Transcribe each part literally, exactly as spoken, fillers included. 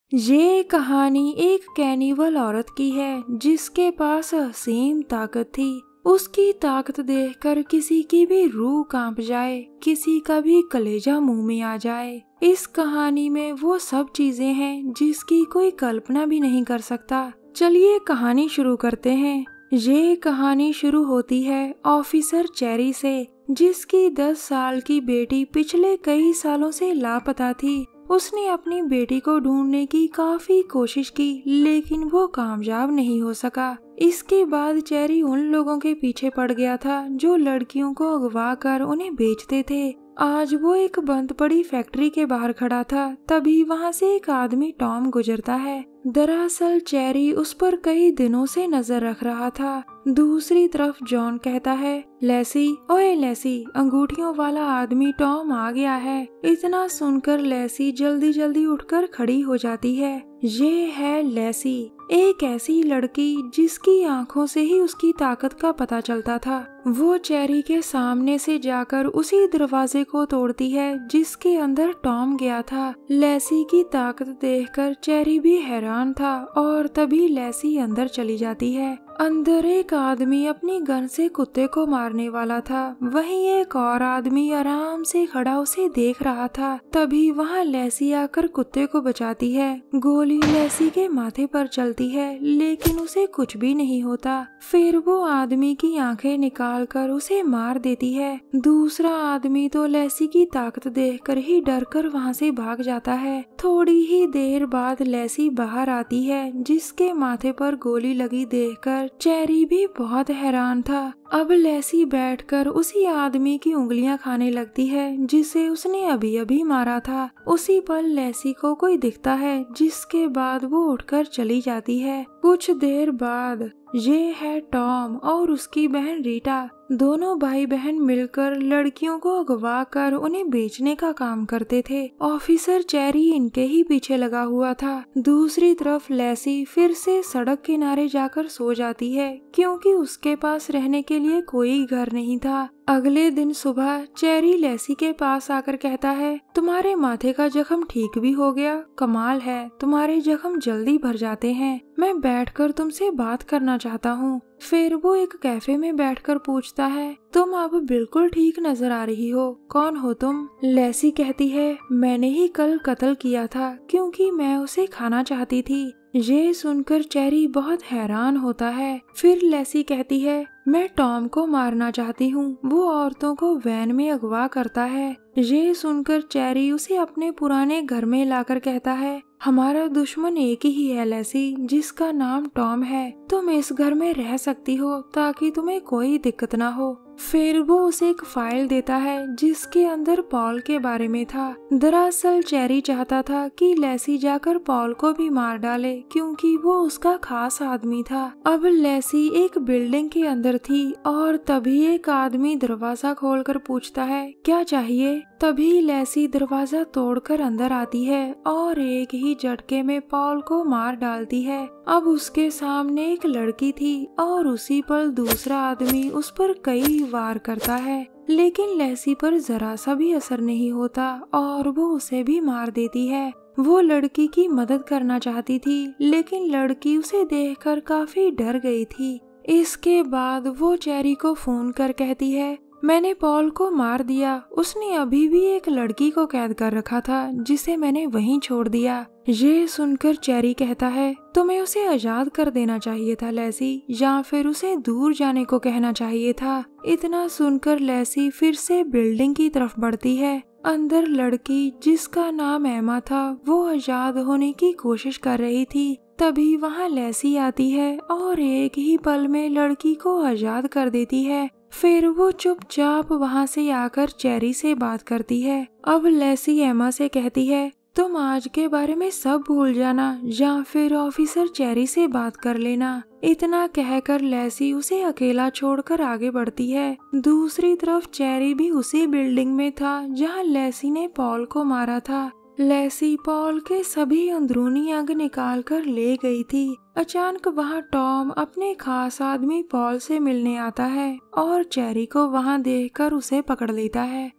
ये कहानी एक कैनिबल औरत की है जिसके पास असीम ताकत थी। उसकी ताकत देखकर किसी की भी रूह कांप जाए, किसी का भी कलेजा मुंह में आ जाए। इस कहानी में वो सब चीजें हैं जिसकी कोई कल्पना भी नहीं कर सकता। चलिए कहानी शुरू करते हैं। ये कहानी शुरू होती है ऑफिसर चेरी से, जिसकी दस साल की बेटी पिछले कई सालों से लापता थी। उसने अपनी बेटी को ढूंढने की काफी कोशिश की, लेकिन वो कामयाब नहीं हो सका। इसके बाद चेरी उन लोगों के पीछे पड़ गया था जो लड़कियों को अगवा कर उन्हें बेचते थे। आज वो एक बंद पड़ी फैक्ट्री के बाहर खड़ा था, तभी वहाँ से एक आदमी टॉम गुजरता है। दरअसल चेरी उस पर कई दिनों से नजर रख रहा था। दूसरी तरफ जॉन कहता है, लेसी, ओए लेसी, अंगूठियों वाला आदमी टॉम आ गया है। इतना सुनकर लेसी जल्दी जल्दी उठकर खड़ी हो जाती है। ये है लेसी, एक ऐसी लड़की जिसकी आंखों से ही उसकी ताकत का पता चलता था। वो चेरी के सामने से जाकर उसी दरवाजे को तोड़ती है जिसके अंदर टॉम गया था। लेसी की ताकत देखकर चेरी भी हैरान था और तभी लेसी अंदर चली जाती है। अंदर एक आदमी अपनी गन से कुत्ते को मारने वाला था। वहीं एक और आदमी आराम से खड़ा उसे देख रहा था। तभी वहाँ लेसी आकर कुत्ते को बचाती है। गोली लेसी के माथे पर चलती है, लेकिन उसे कुछ भी नहीं होता। फिर वो आदमी की आंखें निकालकर उसे मार देती है। दूसरा आदमी तो लेसी की ताकत देखकर ही डरकर वहाँ से भाग जाता है। थोड़ी ही देर बाद लेसी बाहर आती है, जिसके माथे पर गोली लगी देखकर चेरी भी बहुत हैरान था। अब लेसी बैठकर उसी आदमी की उंगलियां खाने लगती है जिसे उसने अभी अभी मारा था। उसी पल लेसी को कोई दिखता है, जिसके बाद वो उठकर चली जाती है। कुछ देर बाद ये है टॉम और उसकी बहन रीटा। दोनों भाई बहन मिलकर लड़कियों को अगवा कर उन्हें बेचने का काम करते थे। ऑफिसर चेरी इनके ही पीछे लगा हुआ था। दूसरी तरफ लेसी फिर से सड़क किनारे जाकर सो जाती है, क्योंकि उसके पास रहने के लिए कोई घर नहीं था। अगले दिन सुबह चेरी लेसी के पास आकर कहता है, तुम्हारे माथे का जख्म ठीक भी हो गया। कमाल है, तुम्हारे जख्म जल्दी भर जाते हैं। मैं बैठकर तुमसे बात करना चाहता हूँ। फिर वो एक कैफे में बैठकर पूछता है, तुम अब बिल्कुल ठीक नजर आ रही हो। कौन हो तुम? लेसी कहती है, मैंने ही कल कत्ल किया था क्योंकि मैं उसे खाना चाहती थी। ये सुनकर चेरी बहुत हैरान होता है। फिर लेसी कहती है, मैं टॉम को मारना चाहती हूँ। वो औरतों को वैन में अगवा करता है। ये सुनकर चेरी उसे अपने पुराने घर में लाकर कहता है, हमारा दुश्मन एक ही है लेसी, जिसका नाम टॉम है। तुम इस घर में रह सकती हो ताकि तुम्हें कोई दिक्कत ना हो। फिर वो उसे एक फाइल देता है जिसके अंदर पॉल के बारे में था। दरअसल चेरी चाहता था कि लेसी जाकर पॉल को भी मार डाले, क्योंकि वो उसका खास आदमी था। अब लेसी एक बिल्डिंग के अंदर थी और तभी एक आदमी दरवाजा खोलकर पूछता है, क्या चाहिए? तभी लेसी दरवाजा तोड़कर अंदर आती है और एक ही झटके में पॉल को मार डालती है। अब उसके सामने एक लड़की थी और उसी पल दूसरा आदमी उस पर कई वार करता है, लेकिन लेसी पर जरा सा भी असर नहीं होता और वो उसे भी मार देती है। वो लड़की की मदद करना चाहती थी, लेकिन लड़की उसे देखकर काफी डर गई थी। इसके बाद वो चेरी को फोन कर कहती है, मैंने पॉल को मार दिया। उसने अभी भी एक लड़की को कैद कर रखा था जिसे मैंने वहीं छोड़ दिया। ये सुनकर चेरी कहता है, तुम्हें उसे आजाद कर देना चाहिए था लेसी, या फिर उसे दूर जाने को कहना चाहिए था। इतना सुनकर लेसी फिर से बिल्डिंग की तरफ बढ़ती है। अंदर लड़की जिसका नाम एमा था, वो आजाद होने की कोशिश कर रही थी। तभी वहाँ लेसी आती है और एक ही पल में लड़की को आजाद कर देती है। फिर वो चुपचाप वहाँ से आकर चेरी से बात करती है। अब लेसी एमा से कहती है, तुम आज के बारे में सब भूल जाना या फिर ऑफिसर चेरी से बात कर लेना। इतना कहकर लेसी उसे अकेला छोड़कर आगे बढ़ती है। दूसरी तरफ चेरी भी उसी बिल्डिंग में था जहाँ लेसी ने पॉल को मारा था। लेसी पॉल के सभी अंदरूनी अंग निकाल कर ले गई थी। अचानक वहाँ टॉम अपने खास आदमी पॉल से मिलने आता है और चेरी को वहाँ देखकर उसे पकड़ लेता है।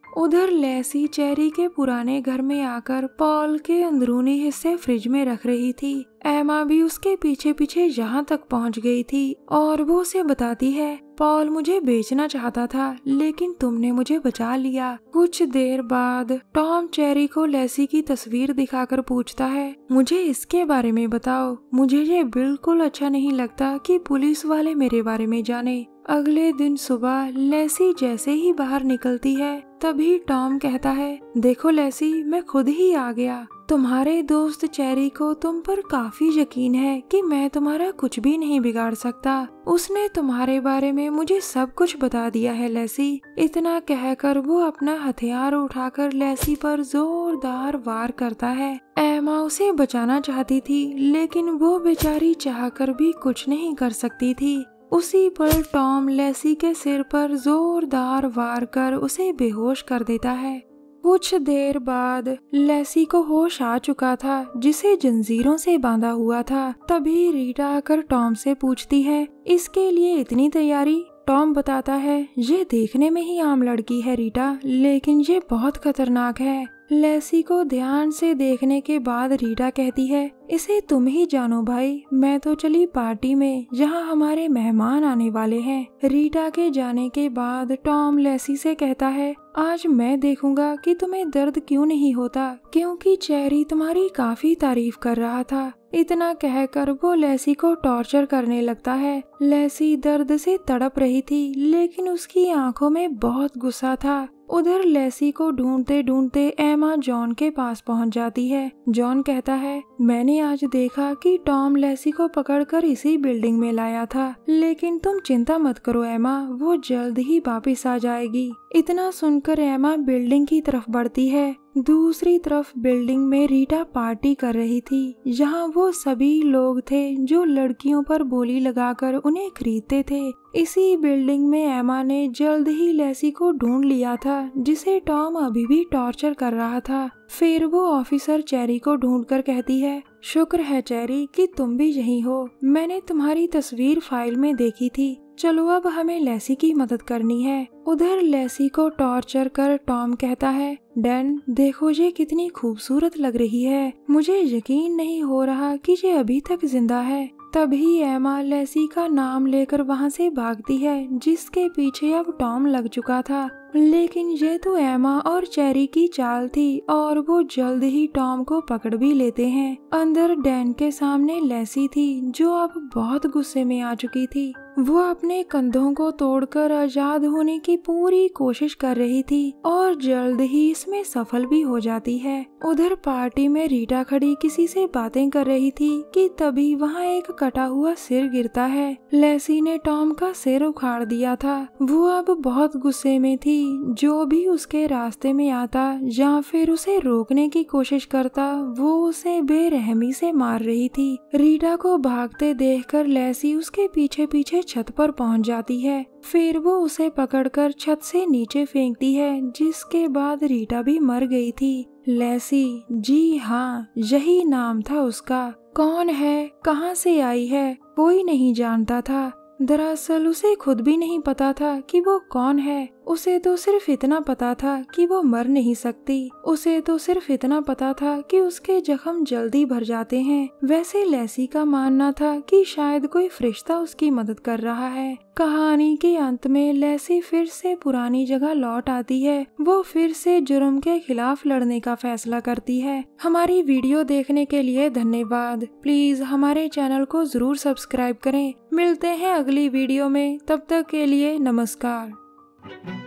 उधर लेसी चेरी के पुराने घर में आकर पॉल के अंदरूनी हिस्से फ्रिज में रख रही थी। एमा भी उसके पीछे पीछे यहाँ तक पहुँच गई थी और वो उसे बताती है, पॉल मुझे बेचना चाहता था लेकिन तुमने मुझे बचा लिया। कुछ देर बाद टॉम चेरी को लेसी की तस्वीर दिखाकर पूछता है, मुझे इसके बारे में बताओ, मुझे ये बिल्कुल अच्छा नहीं लगता कि पुलिस वाले मेरे बारे में जाने। अगले दिन सुबह लेसी जैसे ही बाहर निकलती है तभी टॉम कहता है, देखो लेसी, मैं खुद ही आ गया। तुम्हारे दोस्त चेरी को तुम पर काफी यकीन है कि मैं तुम्हारा कुछ भी नहीं बिगाड़ सकता। उसने तुम्हारे बारे में मुझे सब कुछ बता दिया है लेसी। इतना कहकर वो अपना हथियार उठाकर लेसी पर जोरदार वार करता है। एमा उसे बचाना चाहती थी लेकिन वो बेचारी चाहकर भी कुछ नहीं कर सकती थी। उसी पल टॉम लेसी के सिर पर जोरदार वार कर उसे बेहोश कर देता है। कुछ देर बाद लेसी को होश आ चुका था, जिसे जंजीरों से बांधा हुआ था। तभी रीटा आकर टॉम से पूछती है, इसके लिए इतनी तैयारी? टॉम बताता है, ये देखने में ही आम लड़की है रीटा, लेकिन ये बहुत खतरनाक है। लेसी को ध्यान से देखने के बाद रीटा कहती है, इसे तुम ही जानो भाई, मैं तो चली पार्टी में जहां हमारे मेहमान आने वाले हैं। रीटा के जाने के बाद टॉम लेसी से कहता है, आज मैं देखूंगा कि तुम्हें दर्द क्यों नहीं होता, क्योंकि चेरी तुम्हारी काफी तारीफ कर रहा था। इतना कहकर वो लेसी को टॉर्चर करने लगता है। लेसी दर्द से तड़प रही थी लेकिन उसकी आंखों में बहुत गुस्सा था। उधर लेसी को ढूंढते ढूंढते एमा जॉन के पास पहुंच जाती है। जॉन कहता है, मैंने आज देखा कि टॉम लेसी को पकड़कर इसी बिल्डिंग में लाया था, लेकिन तुम चिंता मत करो एमा, वो जल्द ही वापस आ जाएगी। इतना सुनकर एमा बिल्डिंग की तरफ बढ़ती है। दूसरी तरफ बिल्डिंग में रीटा पार्टी कर रही थी, जहां वो सभी लोग थे जो लड़कियों पर बोली लगाकर उन्हें खरीदते थे। इसी बिल्डिंग में एमा ने जल्द ही लेसी को ढूंढ लिया था, जिसे टॉम अभी भी टॉर्चर कर रहा था। फिर वो ऑफिसर चेरी को ढूंढकर कहती है, शुक्र है चेरी कि तुम भी यहीं हो, मैंने तुम्हारी तस्वीर फाइल में देखी थी। चलो अब हमें लेसी की मदद करनी है। उधर लेसी को टॉर्चर कर टॉम कहता है, डैन देखो ये कितनी खूबसूरत लग रही है, मुझे यकीन नहीं हो रहा कि ये अभी तक जिंदा है। तभी एमा लेसी का नाम लेकर वहाँ से भागती है, जिसके पीछे अब टॉम लग चुका था। लेकिन ये तो एमा और चेरी की चाल थी और वो जल्द ही टॉम को पकड़ भी लेते हैं। अंदर डैन के सामने लेसी थी, जो अब बहुत गुस्से में आ चुकी थी। वो अपने कंधों को तोड़कर आजाद होने की पूरी कोशिश कर रही थी और जल्द ही इसमें सफल भी हो जाती है। उधर पार्टी में रीटा खड़ी किसी से बातें कर रही थी कि तभी वहाँ एक कटा हुआ सिर गिरता है। लेसी ने टॉम का सिर उखाड़ दिया था। वो अब बहुत गुस्से में थी। जो भी उसके रास्ते में आता या फिर उसे रोकने की कोशिश करता, वो उसे बेरहमी से मार रही थी। रीटा को भागते देखकर लेसी उसके पीछे पीछे छत पर पहुंच जाती है। फिर वो उसे पकड़कर छत से नीचे फेंकती है, जिसके बाद रीटा भी मर गई थी। लेसी, जी हाँ, यही नाम था उसका। कौन है, कहाँ से आई है, कोई नहीं जानता था। दरअसल उसे खुद भी नहीं पता था कि वो कौन है। उसे तो सिर्फ इतना पता था कि वो मर नहीं सकती। उसे तो सिर्फ इतना पता था कि उसके जख्म जल्दी भर जाते हैं। वैसे लेसी का मानना था कि शायद कोई फरिश्ता उसकी मदद कर रहा है। कहानी के अंत में लेसी फिर से पुरानी जगह लौट आती है। वो फिर से जुर्म के खिलाफ लड़ने का फैसला करती है। हमारी वीडियो देखने के लिए धन्यवाद। प्लीज हमारे चैनल को जरूर सब्सक्राइब करें। मिलते हैं अगली वीडियो में, तब तक के लिए नमस्कार।